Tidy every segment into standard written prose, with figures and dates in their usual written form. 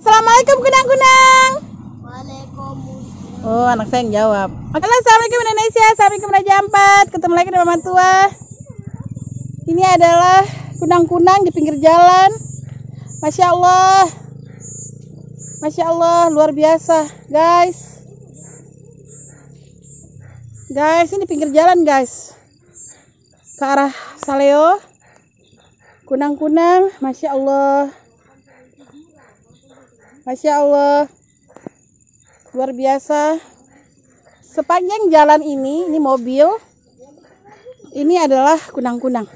Assalamualaikum kunang-kunang. Waalaikumsalam. Oh, anak saya yang jawab. Oke, assalamualaikum Indonesia. Assalamualaikum Raja Ampat. Ketemu lagi dengan Mama Tua. Ini adalah kunang-kunang di pinggir jalan. Masya Allah. Masya Allah, luar biasa, guys. Guys, ini pinggir jalan, guys. Ke arah Saleo. Kunang-kunang, Masya Allah. Masya Allah. Luar biasa. Sepanjang jalan ini mobil. Ini adalah kunang-kunang.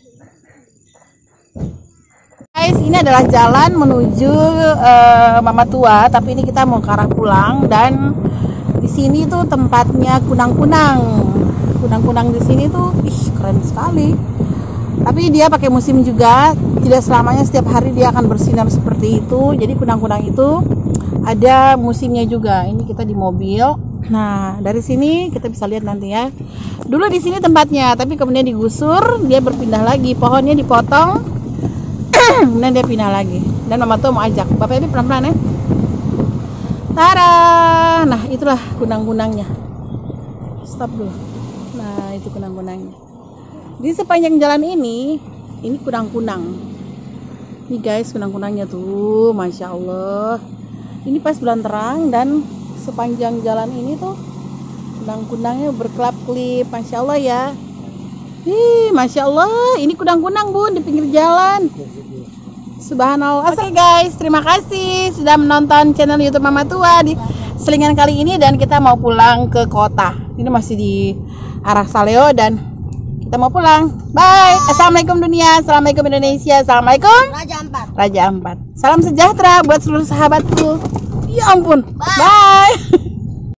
Guys, ini adalah jalan menuju Mama Tua, tapi ini kita mau ke arah pulang dan di sini tuh tempatnya kunang-kunang. Kunang-kunang di sini tuh keren sekali. Tapi dia pakai musim juga, tidak selamanya setiap hari dia akan bersinar seperti itu. Jadi kunang-kunang itu ada musimnya juga. Ini kita di mobil. Nah, dari sini kita bisa lihat nanti ya. Dulu di sini tempatnya, tapi kemudian digusur, dia berpindah lagi. Pohonnya dipotong, kemudian dia pindah lagi. Dan Mama Tua mau ajak. Bapak ini pelan-pelan ya. Tara. Nah, itulah kunang-kunangnya. Stop dulu. Nah, itu kunang-kunangnya. Di sepanjang jalan ini kunang-kunang. Nih guys, kunang-kunangnya tuh, Masya Allah. Ini pas bulan terang dan sepanjang jalan ini tuh kunang-kunangnya berkelap-kelip, Masya Allah ya. Masya Allah, ini kunang-kunang bun di pinggir jalan. Subhanallah. Oke guys, terima kasih sudah menonton channel YouTube Mama Tua di selingan kali ini dan kita mau pulang ke kota. Ini masih di arah Saleo dan kita mau pulang. Bye. Assalamualaikum dunia. Assalamualaikum Indonesia. Assalamualaikum Raja Ampat. Raja Ampat. Salam sejahtera buat seluruh sahabatku. Ya ampun. Bye.